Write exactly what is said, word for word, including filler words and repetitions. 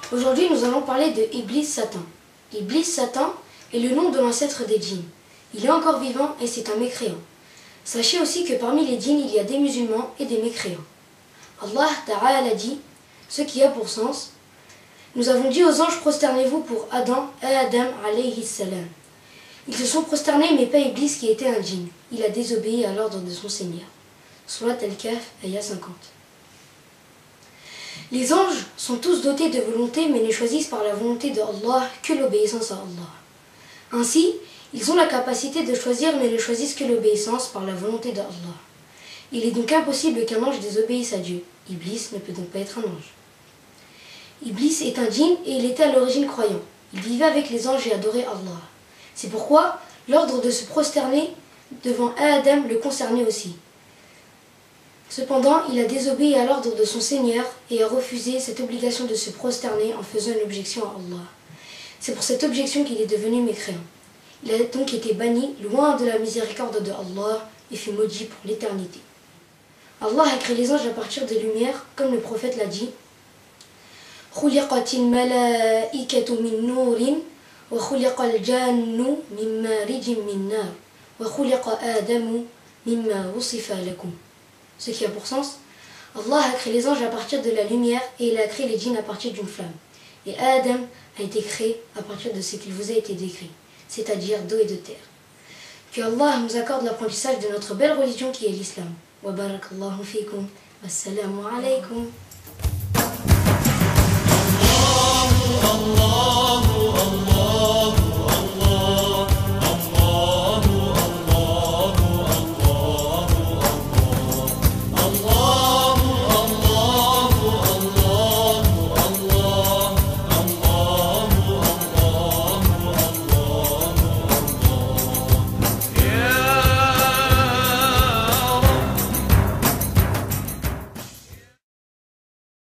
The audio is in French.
Aujourd'hui, nous allons parler de Iblis Satan. Iblis Satan est le nom de l'ancêtre des djinns. Il est encore vivant et c'est un mécréant. Sachez aussi que parmi les djinns, il y a des musulmans et des mécréants. Allah Ta'ala dit, ce qui a pour sens, nous avons dit aux anges, prosternez-vous pour Adam, Adam alayhi salam. Ils se sont prosternés, mais pas Iblis qui était un djinn. Il a désobéi à l'ordre de son Seigneur. Surat Al-Kahf, ayah cinquante. Les anges sont tous dotés de volonté, mais ne choisissent par la volonté de Allah que l'obéissance à Allah. Ainsi, ils ont la capacité de choisir, mais ne choisissent que l'obéissance par la volonté de Allah. Il est donc impossible qu'un ange désobéisse à Dieu. Iblis ne peut donc pas être un ange. Iblis est un djinn et il était à l'origine croyant. Il vivait avec les anges et adorait Allah. C'est pourquoi l'ordre de se prosterner devant Adam le concernait aussi. Cependant, il a désobéi à l'ordre de son Seigneur et a refusé cette obligation de se prosterner en faisant une objection à Allah. C'est pour cette objection qu'il est devenu mécréant. Il a donc été banni loin de la miséricorde de Allah et fut maudit pour l'éternité. Allah a créé les anges à partir des lumières, comme le prophète l'a dit. خُلِقَتِ الْمَلَائِكَةُ مِنْ نُورٍ وَخُلِقَ الْجَانُّ مِنْ مَارِجٍ مِنْ نَارٍ وَخُلِقَ آدَمُ مِمَّا وُصِفَ لَكُمْ. Ce qui a pour sens, Allah a créé les anges à partir de la lumière et il a créé les djinns à partir d'une flamme. Et Adam a été créé à partir de ce qu'il vous a été décrit, c'est-à-dire d'eau et de terre. Que Allah nous accorde l'apprentissage de notre belle religion qui est l'islam. Wa barakallahu fikum. Wassalamu alaykum.